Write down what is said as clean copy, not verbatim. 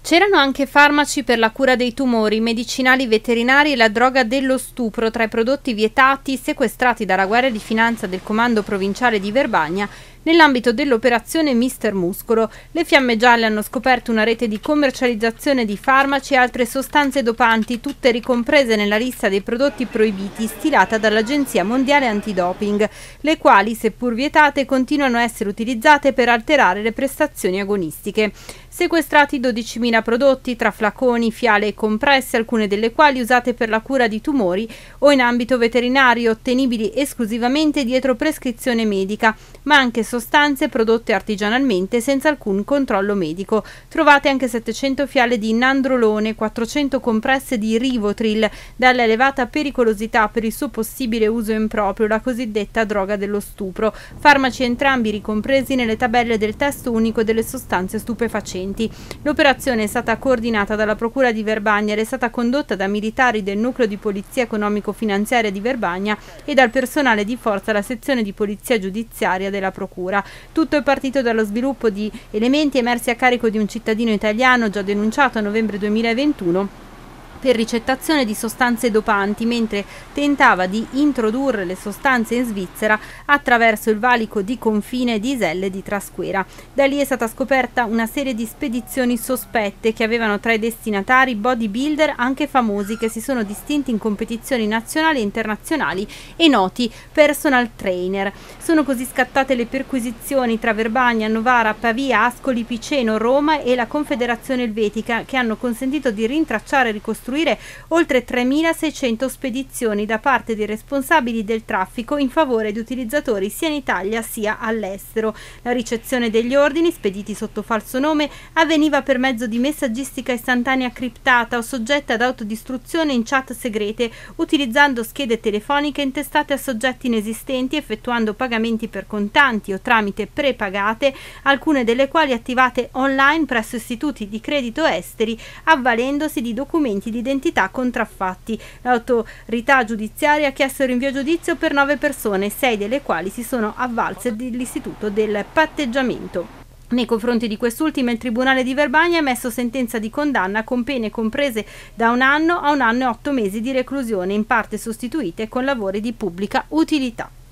C'erano anche farmaci per la cura dei tumori, medicinali veterinari e la droga dello stupro tra i prodotti vietati sequestrati dalla Guardia di Finanza del Comando Provinciale di Verbania nell'ambito dell'operazione Mister Muscolo. Le Fiamme Gialle hanno scoperto una rete di commercializzazione di farmaci e altre sostanze dopanti, tutte ricomprese nella lista dei prodotti proibiti stilata dall'Agenzia Mondiale Antidoping, le quali, seppur vietate, continuano a essere utilizzate per alterare le prestazioni agonistiche. Sequestrati 12.000 prodotti tra flaconi, fiale e compresse, alcune delle quali usate per la cura di tumori o in ambito veterinario, ottenibili esclusivamente dietro prescrizione medica, ma anche sostanze prodotte artigianalmente senza alcun controllo medico. Trovate anche 700 fiale di nandrolone, 400 compresse di Rivotril, dalla elevata pericolosità per il suo possibile uso improprio, la cosiddetta droga dello stupro, farmaci entrambi ricompresi nelle tabelle del testo unico delle sostanze stupefacenti. L'operazione è stata coordinata dalla Procura di Verbania ed è stata condotta da militari del Nucleo di Polizia Economico-Finanziaria di Verbania e dal personale di forza della sezione di Polizia Giudiziaria della Procura. Tutto è partito dallo sviluppo di elementi emersi a carico di un cittadino italiano già denunciato a novembre 2021 per ricettazione di sostanze dopanti mentre tentava di introdurre le sostanze in Svizzera attraverso il valico di confine di Iselle di Trasquera. Da lì è stata scoperta una serie di spedizioni sospette che avevano tra i destinatari bodybuilder anche famosi che si sono distinti in competizioni nazionali e internazionali e noti personal trainer. Sono così scattate le perquisizioni tra Verbania, Novara, Pavia, Ascoli Piceno, Roma e la Confederazione Elvetica che hanno consentito di rintracciare e ricostruire oltre 3.600 spedizioni da parte dei responsabili del traffico in favore di utilizzatori sia in Italia sia all'estero. La ricezione degli ordini, spediti sotto falso nome, avveniva per mezzo di messaggistica istantanea criptata o soggetta ad autodistruzione in chat segrete, utilizzando schede telefoniche intestate a soggetti inesistenti, effettuando pagamenti per contanti o tramite prepagate, alcune delle quali attivate online presso istituti di credito esteri, avvalendosi di documenti di identità contraffatti. L'autorità giudiziaria ha chiesto il rinvio a giudizio per 9 persone, 6 delle quali si sono avvalse dell'istituto del patteggiamento. Nei confronti di quest'ultima il Tribunale di Verbania ha emesso sentenza di condanna con pene comprese da 1 anno a 1 anno e 8 mesi di reclusione, in parte sostituite con lavori di pubblica utilità.